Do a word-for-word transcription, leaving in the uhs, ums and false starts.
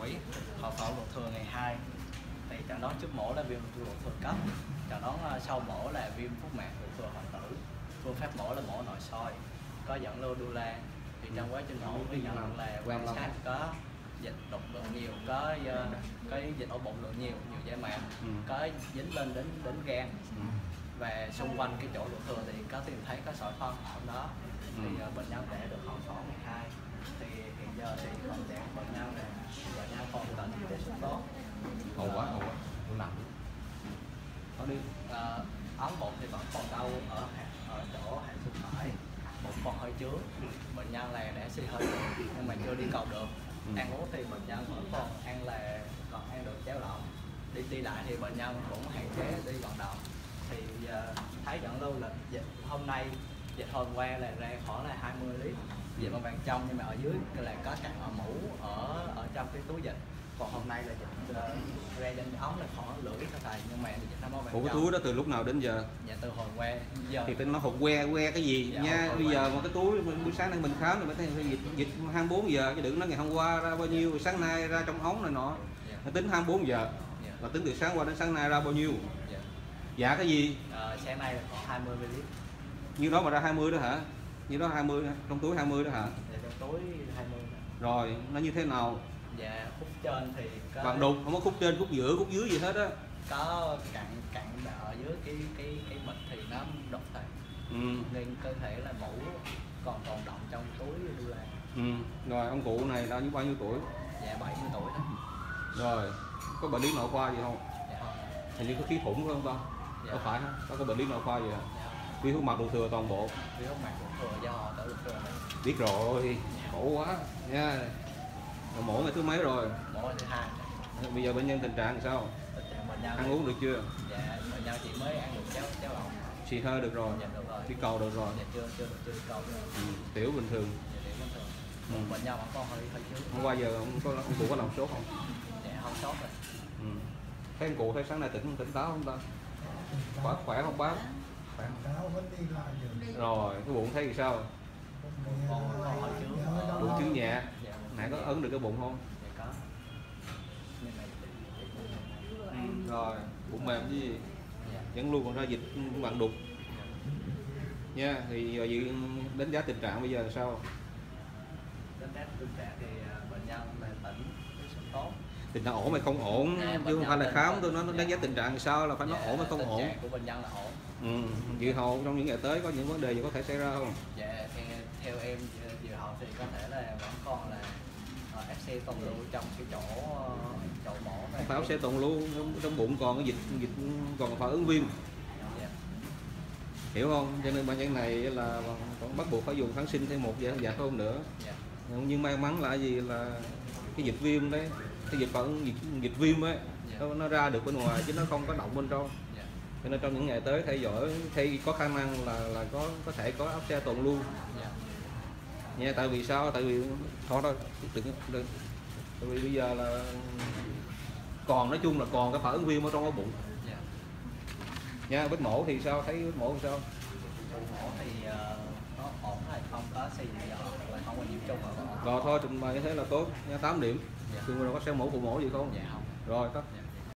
mũi, hậu phẫu ruột thừa ngày hai. Thì chẩn đoán trước mổ là viêm ruột thừa cấp, chẩn đoán sau mổ là viêm phúc mạc ruột thừa hoại tử. Phương pháp mổ là mổ nội soi, có dẫn lưu đu la. Thì trong quá trình mổ ghi nhận là quan sát có dịch đục lượng nhiều, có uh, có dịch ổ bụng lượng nhiều, nhiều da mạc, ừ. có dính lên đến đến gan, ừ. và xung quanh cái chỗ ruột thừa thì có tìm thấy có sỏi phân ở đó. Thì ừ. uh, bệnh nhân đã được hậu phẫu ngày hai. Thì hiện giờ thì còn trạng bệnh nhân là bệnh nhân còn tận tiếp xúc tốt. Hầu quá, hầu quá, nặng. Nó đi. Uh, ống bụng thì vẫn còn đau ở ở chỗ hạ sườn phải, bụng còn hơi chướng. Bệnh nhân là đã xì hơi được, nhưng mà chưa đi cầu được. Ừ. Ăn uống thì bệnh nhân vẫn còn ăn là còn ăn được cháo lỏng. Đi đi lại thì bệnh nhân cũng hạn chế đi vận động. Thì uh, thấy dẫn lưu là dịch hôm nay, dịch hôm qua là ra khoảng là hai mươi lít dịch bằng vàng trong, nhưng mà ở dưới là có cắt ở mũ ở ở trong cái túi dịch. Còn hôm nay là dịch uh, ra trên ống là khoảng lưỡi lít thôi thầy, nhưng mà dịch nó vàng. Ủa cái túi đó từ lúc nào đến giờ? Dạ từ hồi qua giờ. Thì nó hụt que que cái gì dạ, nha. Bây giờ mà cái túi buổi sáng nay mình khám thì mới thấy dịch dịch hai mươi bốn giờ, chứ đừng nói ngày hôm qua ra bao nhiêu, sáng nay ra trong ống này nọ. Dạ. Nó tính hai mươi bốn giờ. Dạ. Là tính từ sáng qua đến sáng nay ra bao nhiêu? Dạ, dạ cái gì? À, sáng nay là khoảng hai mươi mi-li-lít. Như đó mà ra hai mươi đó hả? Như đó hai mươi, trong túi hai mươi đó hả? Dạ trong túi hai mươi. Rồi, nó như thế nào? Dạ khúc trên thì có bằng đục, không có khúc trên, khúc giữa, khúc dưới gì hết á. Có cặn cặn ở dưới cái cái cái bịch thì nó đục thầy. Ừ. Nên cơ thể là mũ còn tồn động trong túi đu la. Ừ. Rồi ông cụ này đã bao nhiêu tuổi? Dạ bảy mươi tuổi đó. Rồi, có bệnh lý nội khoa gì không? Dạ không. Hình như có khí thủng phải không ta? Dạ. Có phải không? Có, có bệnh lý nội khoa gì hả? Dạ. Viêm hút mạc ruột thừa toàn bộ. Viêm hút mạc ruột thừa do họ tự ruột thừa. Biết rồi, khổ quá nha. Mổ ngày thứ mấy rồi? Mổ ngày thứ hai. Bây giờ bệnh nhân tình trạng sao? Tình trạng bệnh nhân ăn uống được chưa? Dạ, bệnh nhân chỉ mới ăn được cháo cháo lỏng. Xì hơi được rồi. Dạ được rồi. Đi cầu được rồi. Dạ chưa chưa được chưa đi cầu được. Ừ. Tiểu bình thường. Dạ tiểu bình thường. Ừ. Bệnh nhân vẫn còn hơi hơi chướng. Hôm qua giờ ông có ông cụ có lòng sốt không? Dạ không sốt rồi. Ừ. Thấy ông cụ thấy sáng nay tỉnh tỉnh táo không ta? Khỏe khỏe không bác? Khỏe vẫn đi lại được. Rồi, cái bụng thấy thì sao? Còn còn hơi chướng. Bụng chướng nhẹ. Dạ, nãy có ấn được cái bụng không? Dạ có. Ừ. Rồi, bụng mềm chứ gì? Dạ. Vẫn luôn còn ra dịch bạn đục. Dạ. Nha, thì giờ dự đánh giá tình trạng bây giờ là sao? Đánh giá tình trạng thì bệnh nhân là tỉnh, tốt. Tình trạng ổn hay không ổn, à, chứ không phải là khám tôi nói đánh giá tình trạng sao là phải nói dạ, ổn hay không ổn. Tình trạng của bệnh nhân là ổn. Ừ. Dự hậu trong những ngày tới có những vấn đề gì có thể xảy ra không? Dạ, theo, theo em dự hậu thì có thể là vẫn còn là uh, ép xê tồn lưu trong cái chỗ uh, chỗ mổ này. Phải ép xê tồn lưu trong bụng còn cái dịch dịch còn phản ứng viêm. Dạ. Hiểu không? Cho nên bệnh nhân này là còn bắt buộc phải dùng kháng sinh thêm một dạ dạ không nữa. Dạ. Nhưng may mắn là gì là cái dịch viêm đấy, cái dịch phản ứng dịch, dịch viêm ấy, dạ. nó, nó ra được bên ngoài chứ nó không có động bên trong. Dạ. Cho nên trong những ngày tới theo dõi thì có khả năng là là có có thể có áp xe tồn lưu. Dạ. Nha, tại vì sao? Tại vì thôi thôi đừng, đừng. Tại vì bây giờ là còn nói chung là còn cái phản ứng viêm ở trong cái bụng. Dạ. Nha, vết mổ thì sao? Thấy vết mổ thì sao? Mổ thì uh, nó ổn hay không có gì giờ là không có nhiễm trùng ở. Rồi thôi trình bày như thế là tốt nha, tám điểm. Dạ. Thường rồi có xem mổ phụ mổ gì không? Dạ không. Rồi tắt. Dạ.